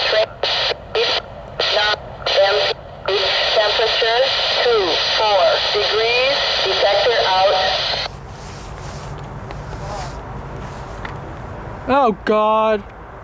Temperature 24 degrees. Detector out. Oh God.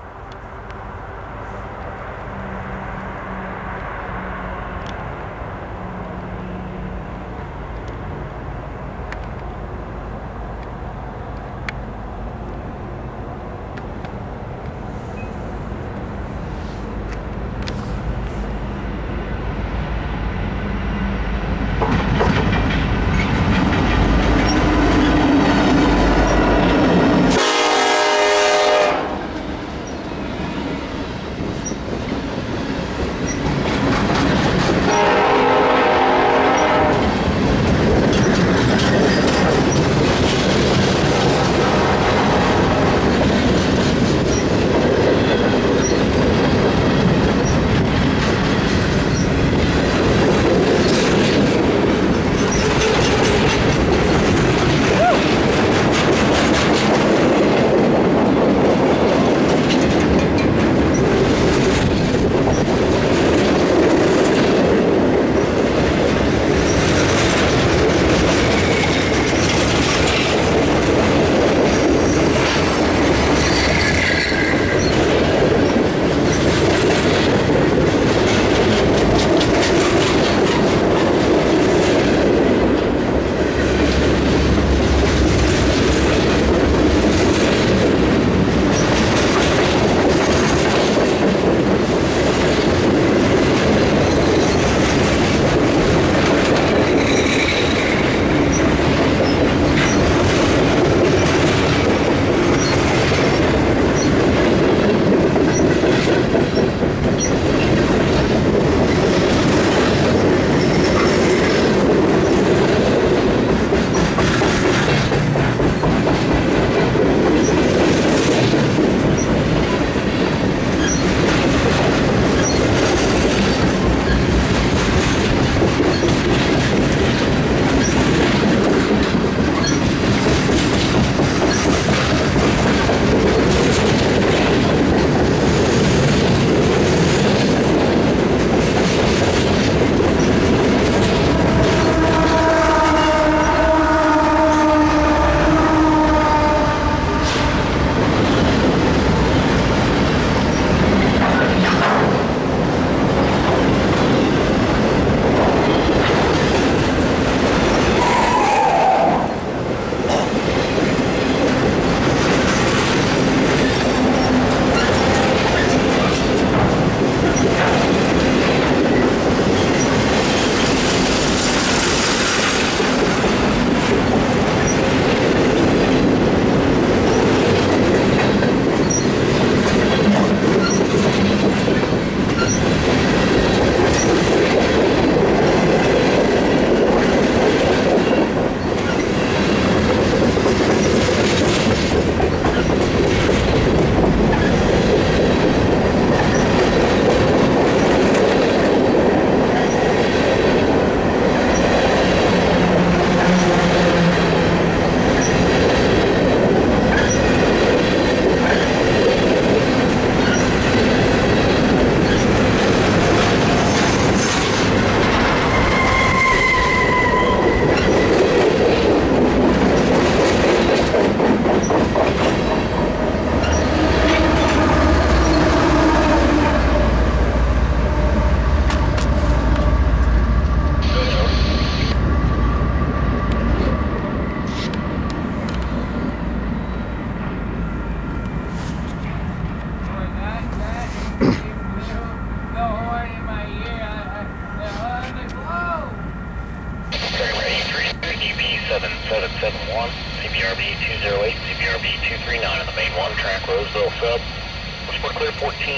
CBRB 208, CBRB 239 on the main one track, Roseville sub. Report clear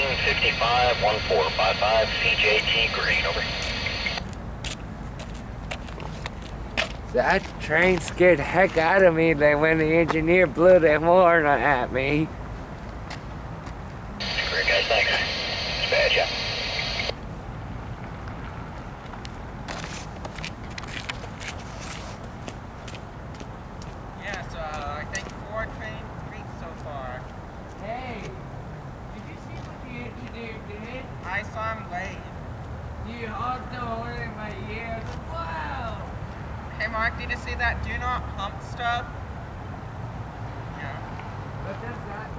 1455, 1455, CJT green, over. That train scared the heck out of me when the engineer blew that horn at me. Great guys, thanks. It's bad, yeah. Yeah, so I think 4 trains reached so far. Hey, did you see what the engineer did? You also in my ears. Wow. Hey Mark, did you see that do not hump stuff? Yeah. What does that